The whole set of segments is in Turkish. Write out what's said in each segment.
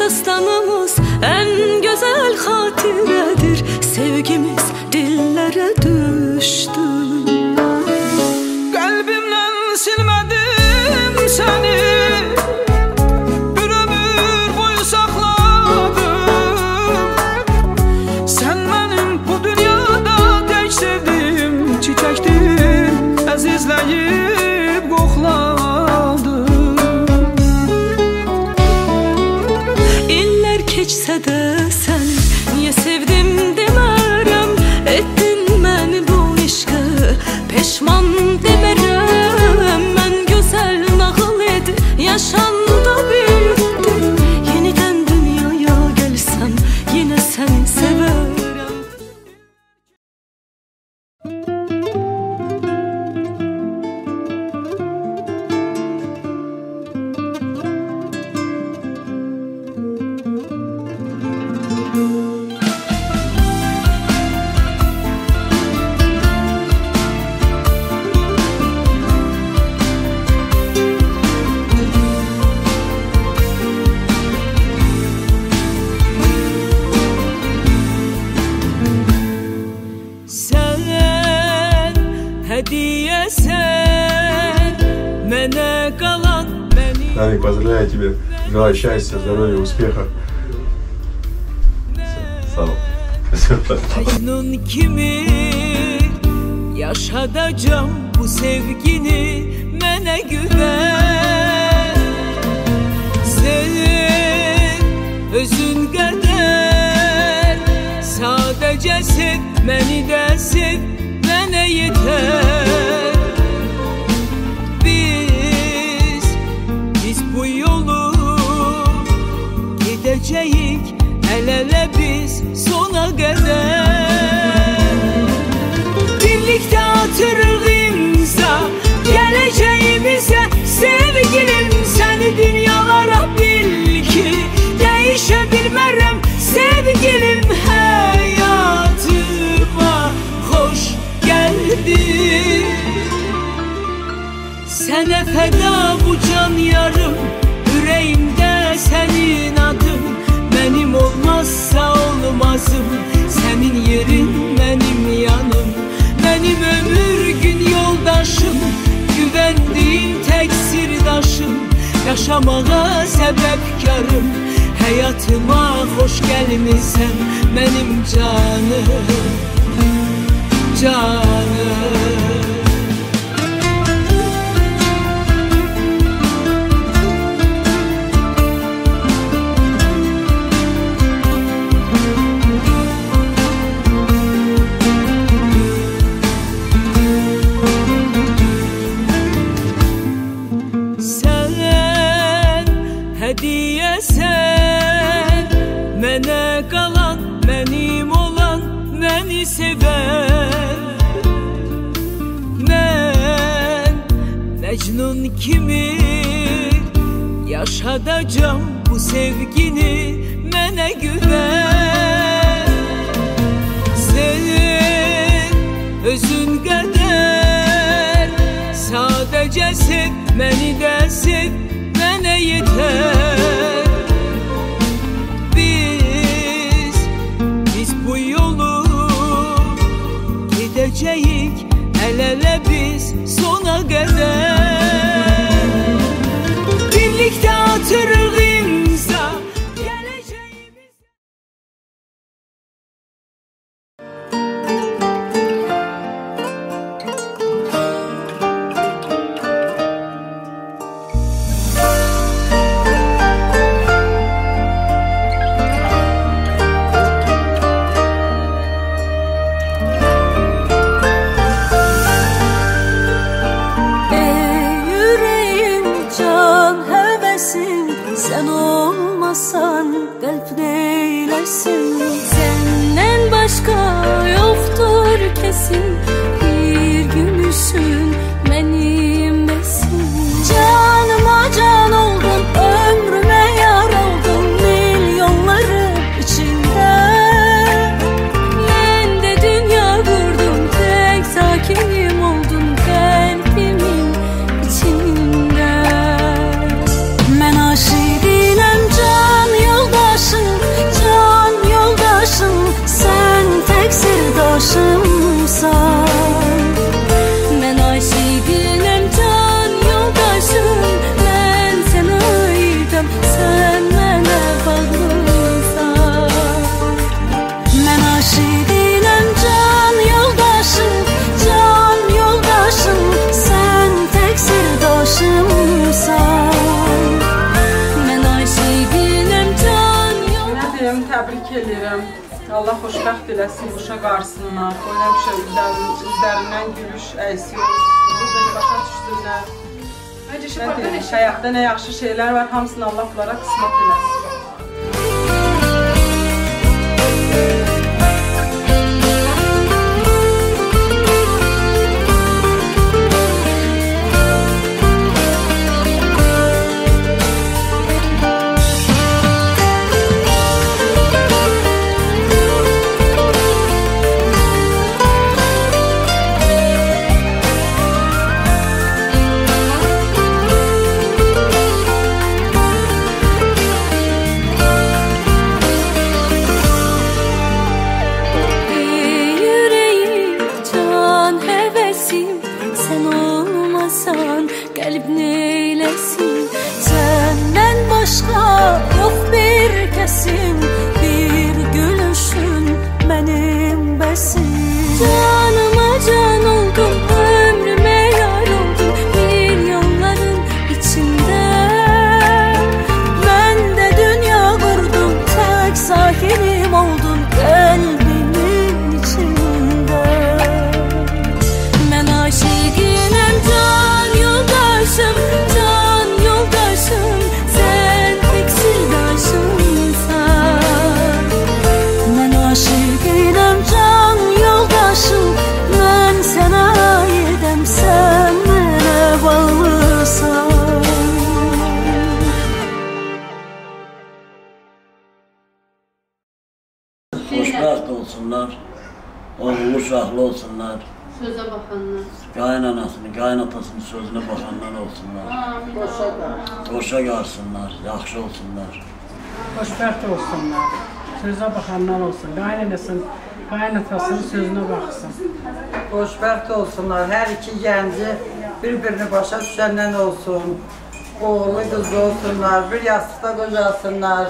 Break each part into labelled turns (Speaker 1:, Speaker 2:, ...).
Speaker 1: dastanımız en güzel hatiredir. Sevgimiz dillere düştü.
Speaker 2: Kalbimden silmedim seni, bir ömür boyu sakladım. Sen benim bu dünyada tek sevdiğim çiçektin, azizleyip kokladım.
Speaker 1: İller keçse de seni niye sevdim demerem, ettin beni bu işe peşman demerem. Ben güzel nağıl edi yaşanda büyüttüm, yeniden dünyaya gelsem yine seni severim. Hediye sen, мене kalan beni.
Speaker 3: Намик, поздравляю тебя. Желаю счастья, здоровья, успеха. Sağ ol.
Speaker 1: Mecnun kimi yaşadacağım bu sevgini mene güven. Senin özün kadar sadece sev, beni de sev, mene yeter. Biz bu yolu gideceğiz el ele biz sona kadar. Birlikte atırıq imza geleceğimize, sevgilim seni dünyalara bil ki değişebilmərəm. Sevgilim hayatıma hoş geldin. Sene feda bu can yarım, yüreğimde senin adın. Benim olmazsa olmazım, senin yerin benim yanım. Benim ömür gün yoldaşım, güvendiğim tek sirdaşım. Yaşamağa sebepkarım, hayatıma hoş gelmişsen benim canım, canım. Hediye sen, mene kalan, benim olan, beni seven. Ben Mecnun kimi yaşadacağım bu sevgini mene güven. Senin özün kadar sadece sev, beni de sev, mene yeter. Biz bu yolu gideceğiz el ele biz sona kadar. Birlikte atırıq imza geleceğimiz. Sen olmasan kalp neylersin? Senden başka yoktur kesin, bir gülüşün benim besin. Canıma can oldun, ömrüme yar oldun, milyonların içinde. Ben de dünya kurdum, tek sakinim oldun kalbimin içinde. Ben aşık değilim can yolda,
Speaker 4: təbrik edirəm. Allah xoşbəxt eləsin uşaq qarşısına. O həmişə üzlərindən gülüş əksik olsun. Bir başa düşdülər. Həyatda nə yaxşı şeylər var, hamısını Allah bunlara qismət eləsin.
Speaker 1: Qəlb neyləsin, səndən başqa yox bir kəsim, bir gülüşün mənim bəsim. Canıma can oldun, ömrümə yar oldun, milyonların içində. Mən də dünya qurdum, tək sahilim oldun qəlbimin içində. Mən aşiqinəm can yoldaşım, can yoldaşım, sen tek sirdaşımsan. Mən aşiqinəm can yoldaşım, mən sənə aidəm, sən mənə bağlısan.
Speaker 5: Xoşbəxt olsunlar, oğullu uşaqlı olsunlar.
Speaker 6: Sözə baxanlar.
Speaker 5: Qaynanasını, qaynatasının sözünə baxanlar olsunlar. Qoşa qarsınlar, yaxşı olsunlar.
Speaker 7: Xoşbəxt olsunlar, sözə baxanlar olsun. Qaynatasının sözünə baxsın.
Speaker 8: Xoşbəxt olsunlar, hər iki gənci bir-birini başa düşəndən olsun. Oğlu, qızı olsunlar, bir yastıqda qocasınlar.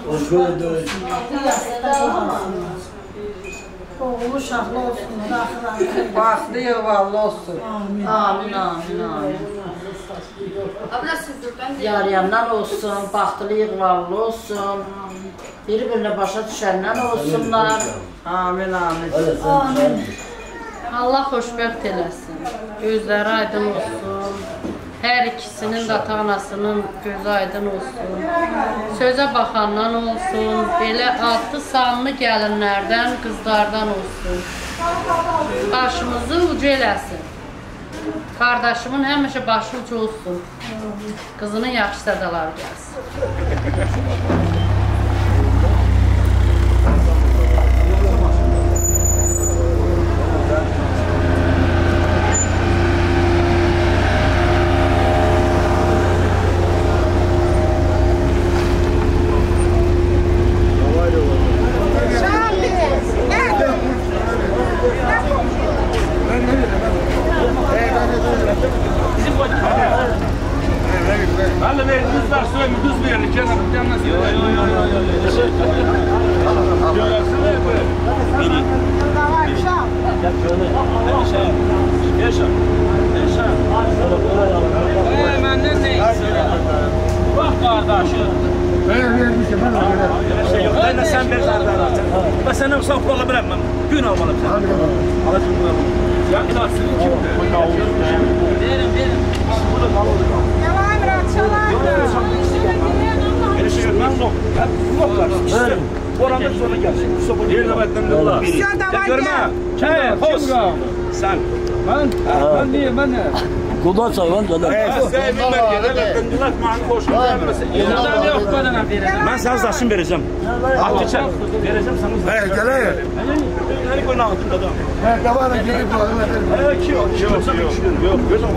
Speaker 9: Oğlu uşaqlı olsunlar,
Speaker 8: Baxdı yuvallı olsun.
Speaker 9: Amin, amin, amin.
Speaker 10: Yarayanlar olsun, baxtılı yığvallı olsun, bir-birinə başa düşənlər olsunlar.
Speaker 8: Amin, amin.
Speaker 6: Allah xoşbəxt eləsin, gözləri aydın olsun. Hər ikisinin də ata-anasının gözü aydın olsun. Sözə baxandan olsun, belə adlı sanlı gəlinlərdən, qızlardan olsun. Başımızı ucu eləsin. Qardaşımın həmişə başı ucu olsun. Qızının yaxşı sədaları gəlsin.
Speaker 2: Vallahi ver, düz ver, söyle, düz verin. Canım nasıl? Yok. Görürsün mü? Biri. Gel şöyle. Yaşa. Benden ne istiyorsun? Bak kardeşim.
Speaker 3: Ben vermişim, ben öyle.
Speaker 2: Şey yok, ben de sen ver zaten. Ben senden ufak kola bırakmam. Gün almalım sen. Alacım bunu. Sen klasını kimdi? Verin. Beni şey görmem yok. Verin. Oranda sonra gelsin. Bir nöbetten de ola. Gel görme. Hoş. Sen. Ben niye? Ben ne?
Speaker 5: Kuda sayvan da.
Speaker 2: Ben sana zaşın vereceğim. Akçıçak vereceğim sana.
Speaker 3: Hey, gel.
Speaker 2: Hani koyun altında da.
Speaker 3: He, davana gelip kulağına verin.
Speaker 2: Evet, yok. Gözüm.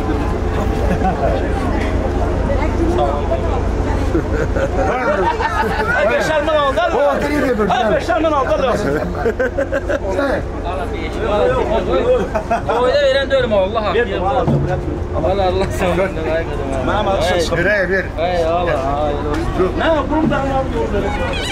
Speaker 2: Beşermen aldı.
Speaker 3: O atıyı da bir.
Speaker 2: Beşermen aldı.
Speaker 11: Oyda veren diyorum Allah hakkı. Allah sen ben
Speaker 3: Bir.
Speaker 11: Hey Allah.
Speaker 2: Ne yapalım ben ya?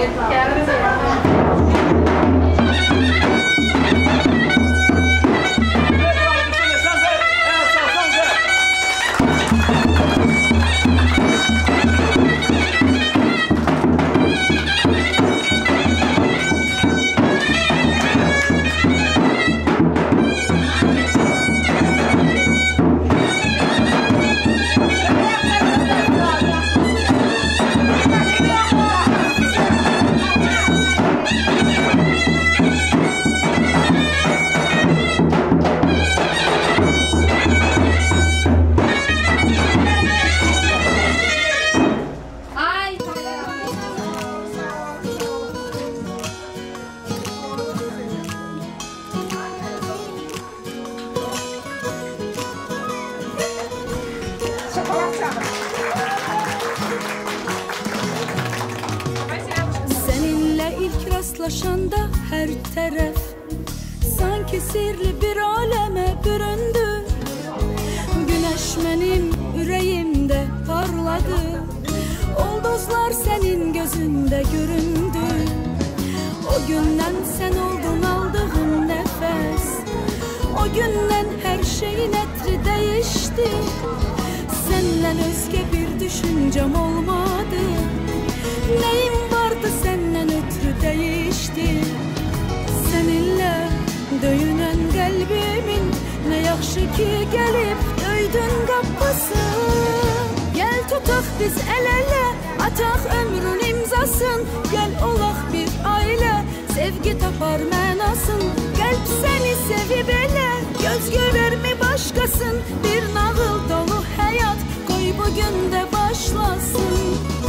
Speaker 1: Seninle ilk rastlaşanda her taraf sanki sirli bir aleme büründü. Güneş benim yüreğimde parladı, ulduzlar senin gözünde göründü. O günden sen oldun aldığım nefes, o günden her şeyin etri değişti. Senden özge bir düşüncem olmadı, neyim vardı senden ötürü değişti. Seninle döyünen kalbimin ne yaxşı ki gelip döydün kapısı. Gel tutak biz el ele, atak ömrün imzasın. Gel olaq bir aile, sevgi tapar mənasın. Kalp seni sevib elə, göz görər mi başkasın. Bir nağıl dolu hayat, koy bugün de başlasın.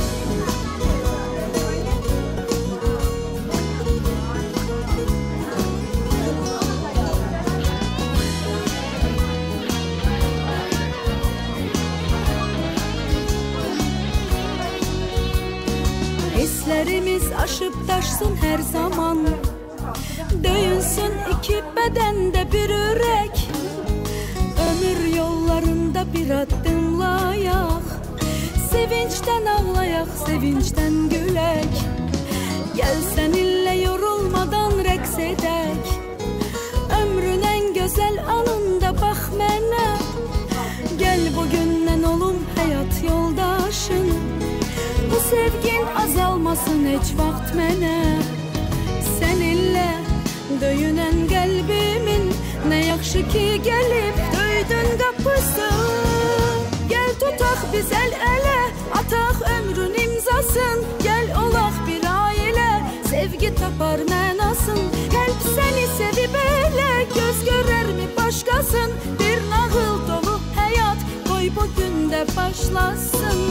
Speaker 1: Hislerimiz aşıp taşsın her zaman, döyünsün iki bedende bir yürek. Ömür yollarında bir adımlayak, sevinçten ağlayak, sevinçten gülek. Gel seninle yorulmadan reks edek, ömrün en güzel anında bak mənə. Gel bugünden olum hayat yoldaşın, bu sevgin azalmasın hiç vaxt mənə. Seninle döyünen kalbimin ne yaxşı ki gelip döydün kapısı. Gel tutak biz el ele, atak ömrün imzasın. Gel olaq bir aile, sevgi tapar mənasın. Kalp seni sevib elə, göz görər mi başkasın. Bir nağıl dolu hayat, koy bugün de başlasın.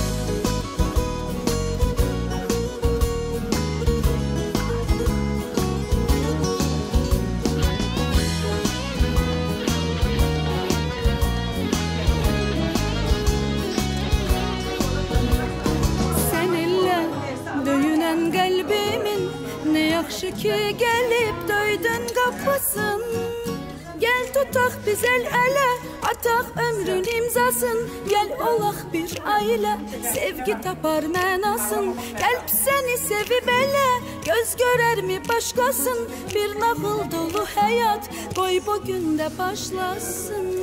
Speaker 1: Kalbimin ne yaxşı ki gelip döydün kapısın. Gel tutak biz el ele, atak ömrün imzasın. Gel olaq bir aile, sevgi tapar mənasın. Kalp seni sevib elə, göz görər mi başkasın. Bir nağıl dolu hayat, koy bugün de başlasın.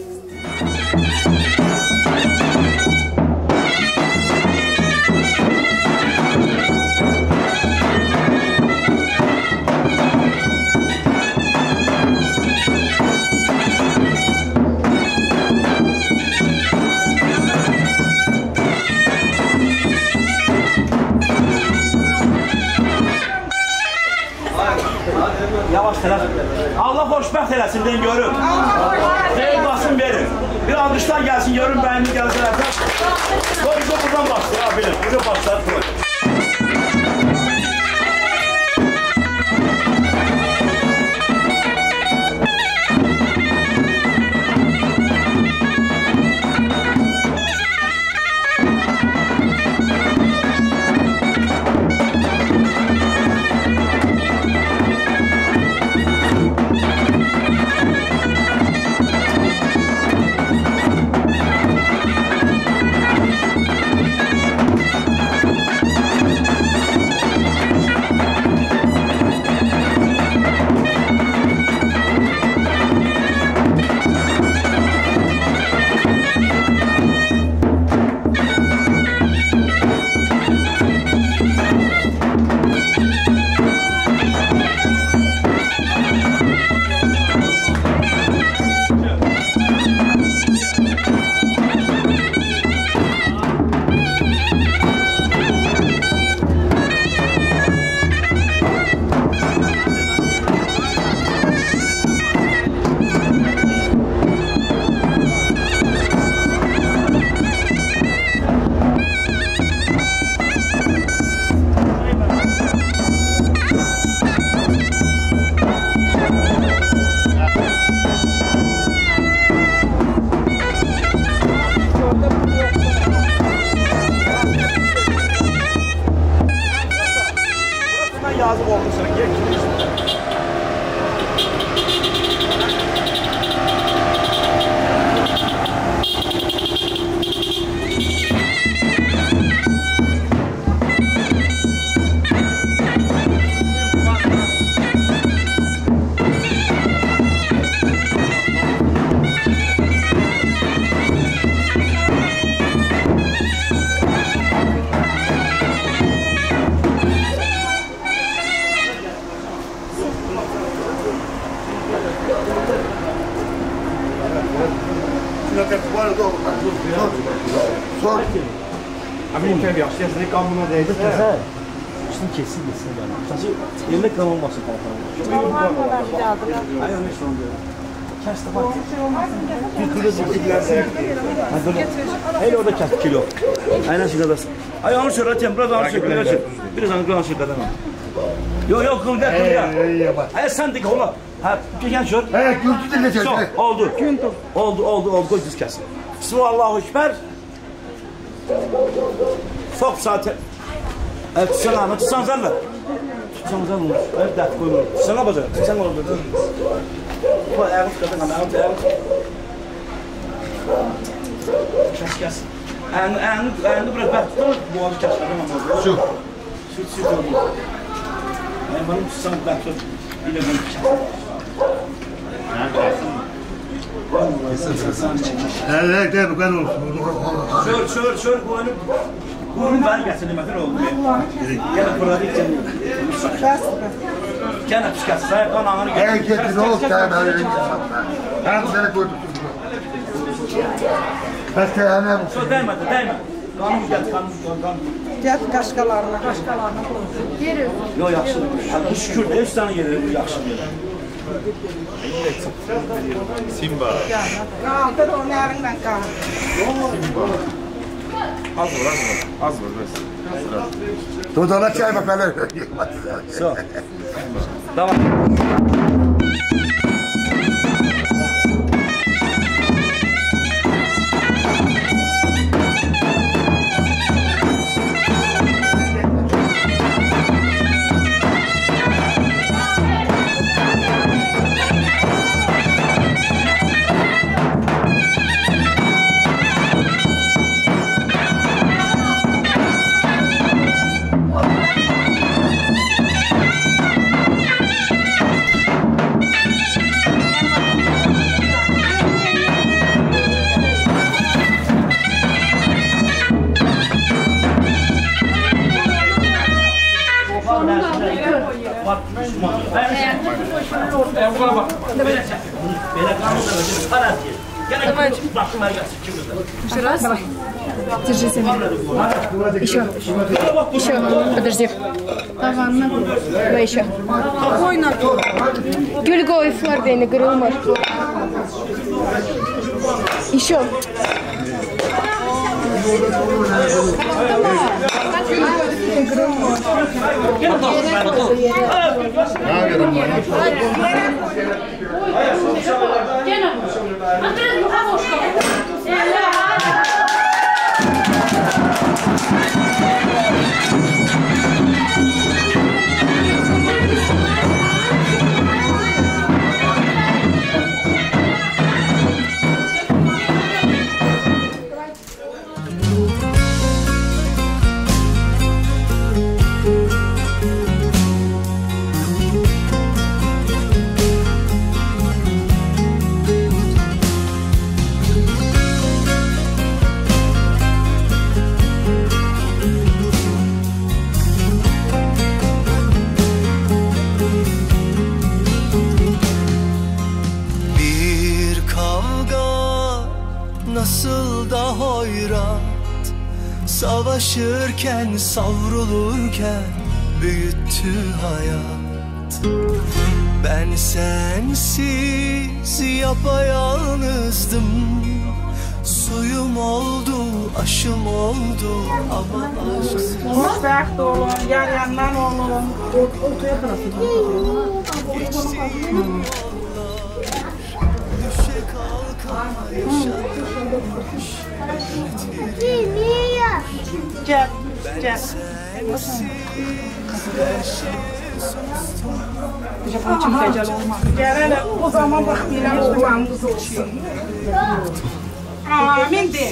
Speaker 2: Yavaş telaş. Allah hoşbəxt eləsin, ben görüm. Xeyir basın verin. Bir alqışlar gelsin, görün beğenli gəlsələrsə. Koy buradan başlayır, bilin. Bugün başlar koy.
Speaker 3: zaten bu arada sor.
Speaker 2: Amin tabii yaşlı kanuna değdi. Şimdi kesin gitsin bana. Sadece yemek kalmaması kalmalı. Hayır ne şu anda? Kesti bak. Bir kilo zeytinlerse. Hele orada kesti kilo. Aynen şu kadar. Ayağını şöyle atayım. Biraz ağır şöyle. Biraz ağır şöyle kadar. Yok kılga. Hayır sen dik ola. Ha gel şöyle.
Speaker 3: Evet güldü de geçer.
Speaker 2: Oldu. Oldu. Koy düz kesin. Bismillahirrahmanirrahim. Ekber. Sok zaten. Evet, sana tutsan zarla. Tutsan zarla. Evet, dert koyma. Sana bacak. Sen orada. Bu ayağını kadın ama ayağını. Kes. Ayağını bırak bak. Boğazı kes. Şu. Şu oldu. Ben bana tutsan bak. Yine bunu kes.
Speaker 3: Evet, bu kadar olsun.
Speaker 2: Şöyle koyalım. Bunun ben getirdim oldu. Gene burada için. Gene çıkar. Sen kanağını getir.
Speaker 3: Evet, getir oldu. Ben sana koydum. Başka yana mı?
Speaker 2: Söz değme. Kanımı getir.
Speaker 8: Gel kaşkalarına.
Speaker 2: Yok yaxşı. Bu şükür de 3 tane gelir. Yaxşı.
Speaker 12: Simba.
Speaker 8: Kaldır onu yarından kaldır.
Speaker 12: Simba. Az var bes.
Speaker 3: Dodana çay bakalım.
Speaker 2: So. Tamam.
Speaker 1: Держите. Еще. Подожди. Давай еще. Гюльгой флордейны, грылмар. Еще.
Speaker 13: Nasıl da hoyrat, savaşırken, savrulurken büyüttü hayat. Ben sensiz yapayalnızdım, suyum oldu, aşım oldu ama aşksız.
Speaker 8: Hoşbakt olun, yar yandan olun.
Speaker 13: Düşe kalka yaşanmış.
Speaker 8: Gel.
Speaker 13: Ben sensiz her şeye sustum.
Speaker 8: Gel hele, o zaman bak benim oğlanımız olsun. Amin de.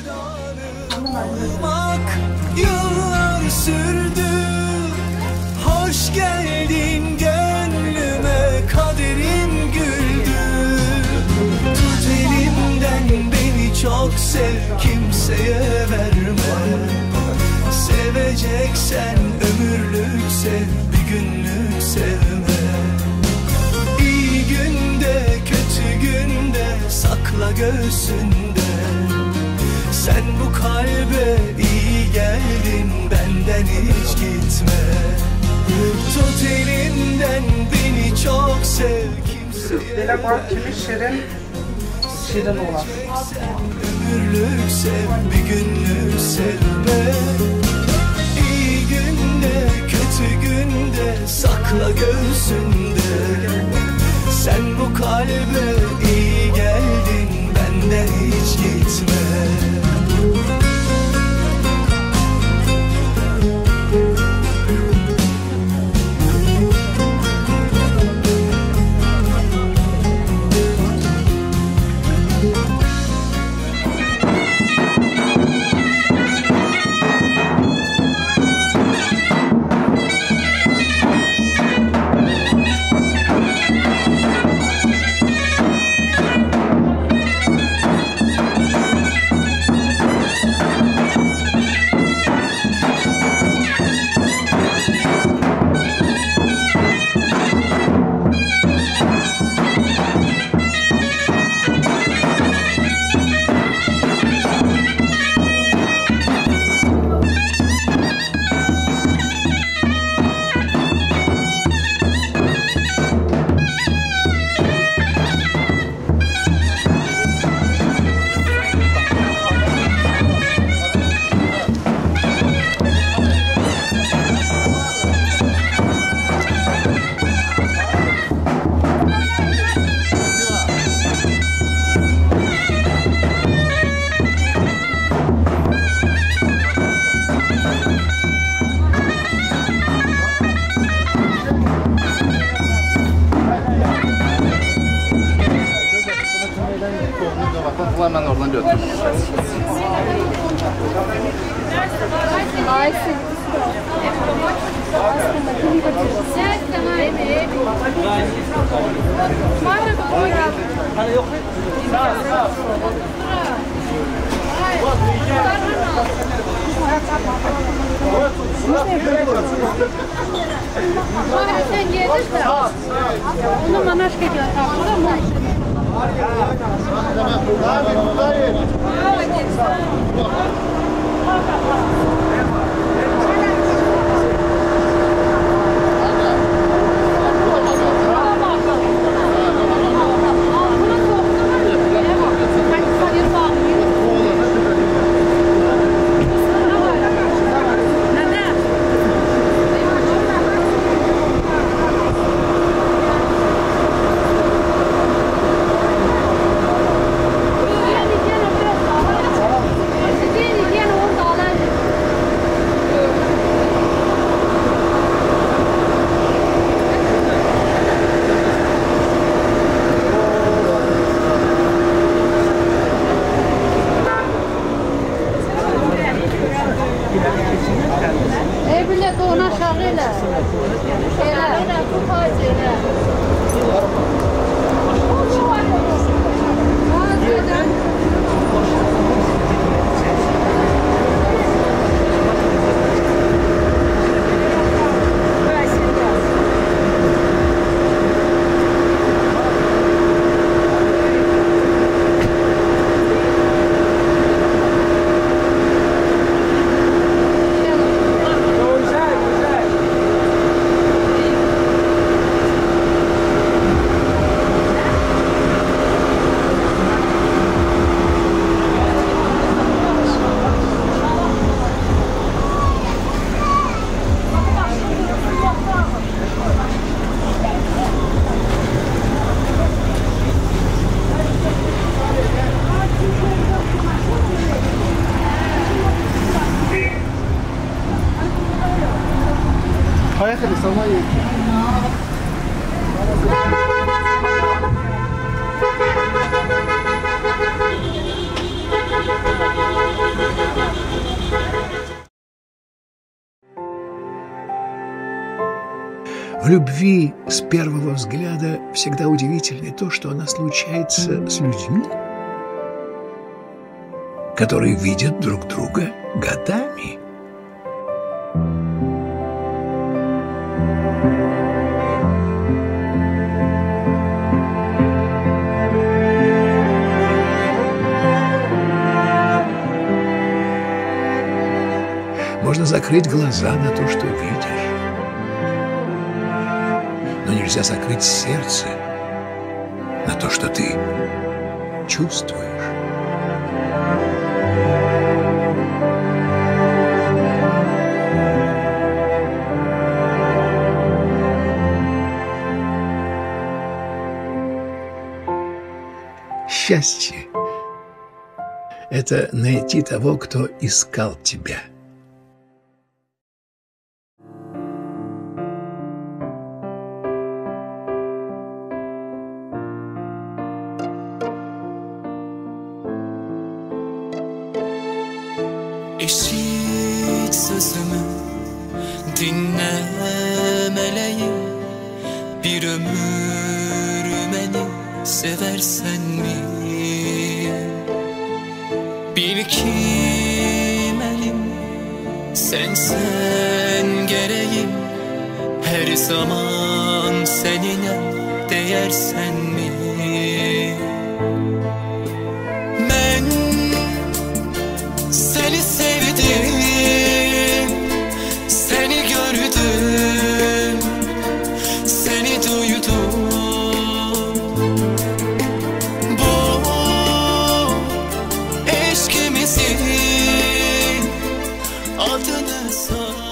Speaker 13: Bak yıllar sürdü. Hoş geldin gönlüme, kaderim güldü. Tut elimden beni çok sev, kimseye verme. Seveceksen ömürlük sev, bir günlük sevme. İyi günde, kötü günde sakla göğsünde. Sen bu kalbe iyi geldin, benden hiç gitme. Tut elimden, beni çok sev.
Speaker 4: Belə bak kimi şirin olan.
Speaker 13: Ömürlük sev, bir günlük sevme. İyi günde, kötü günde sakla göğsünde. Sen bu kalbe iyi geldin, benden hiç gitme.
Speaker 12: Ben oradan götürürüm.
Speaker 6: Sen gelirse onu manaş geliyor. Evle doğuna şağıyla. Şeyle, bu fazıyla.
Speaker 2: Поехали со мной.
Speaker 14: В любви с первого взгляда всегда удивительно то, что она случается с людьми, которые видят друг друга годами. Можно закрыть глаза на то, что видишь. Но нельзя закрыть сердце на то, что ты чувствуешь. Счастье — это найти того, кто искал тебя.
Speaker 13: Eşit sözümü dinle meleğim, bir ömür beni seversen mi? Bil ki elim sen gereğim, her zaman seninle değersen mi? Ben seni sevdim, seni gördüm, seni duydum. Bu eşkimizin adını sor.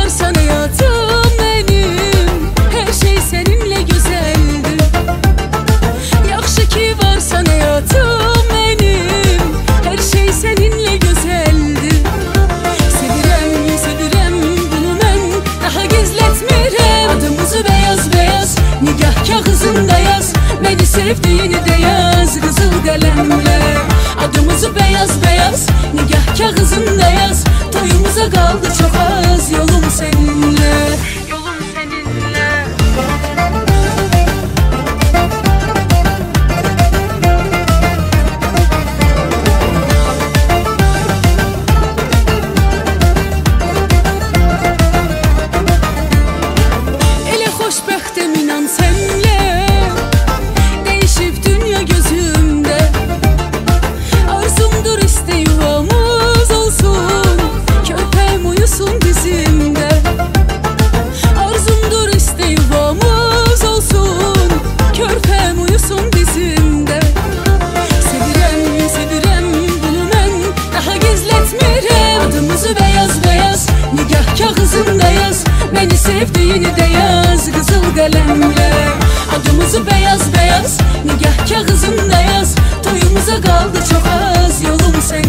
Speaker 1: varsan hayatım benim, her şey seninle güzeldir. Yaxşı ki varsan hayatım benim, her şey seninle güzeldir. Sevirem, sevirem bunu mən daha gizletmirəm. Adımızı beyaz beyaz nigah kağızında yaz, beni sevdiğini de yaz kızıl kalemle. Adımızı beyaz beyaz nigah kağızında yaz, toyumuza kaldı çok az, yolum seninle. Yolum seninle. Elə xoşbəxtəm inan sənlə, değişib dünya gözümdə. Arzumdur iste yuvamız olsun, köpem uyusun dizimdə. Arzumdur iste yuvamız olsun, körpem uyusun dizimdə. Sevirəm, sevirəm bunu mən daha gizletmirəm. Adımızı beyaz beyaz nigah kağızında yaz, beni sevdiğini de yaz kızıl kalemle. Adımızı beyaz beyaz nigah kağızında yaz, toyumuza kaldı çok az, yolum seninle.